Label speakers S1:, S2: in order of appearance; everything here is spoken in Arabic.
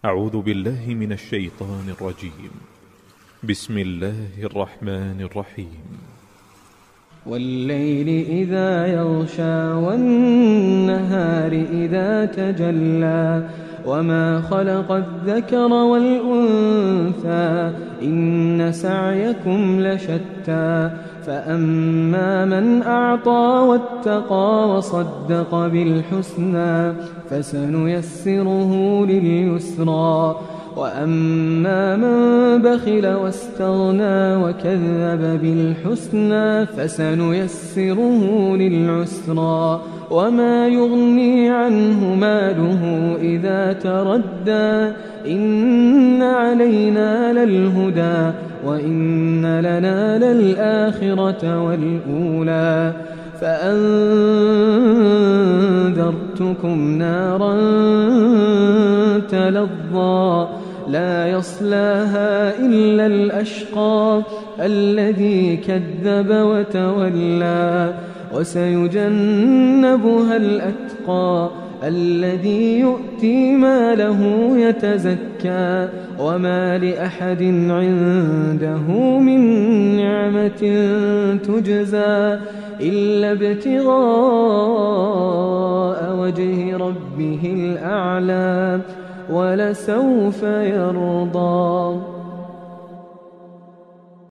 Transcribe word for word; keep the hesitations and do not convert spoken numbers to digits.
S1: أعوذ بالله من الشيطان الرجيم. بسم الله الرحمن الرحيم.
S2: والليل إذا يغشى والنهار إذا تجلى وما خلق الذكر والأنثى إن سعيكم لشتى فأما من أعطى واتقى وصدق بالحسنى فسنيسره لليسرى وأما من بخل واستغنى وكذب بالحسنى فسنيسره للعسرى وما يغني عنه ماله إذا تردى إن علينا للهدى وإن لنا للآخرة والأولى فأنذرتكم نارا تلظى لا يصلاها إلا الأشقى الذي كذب وتولى وسيجنبها الأتقى الذي يؤتي ماله يتزكى وما لأحد عنده من نعمة تجزى إلا ابتغاء وجه ربه الأعلى ولسوف يرضى.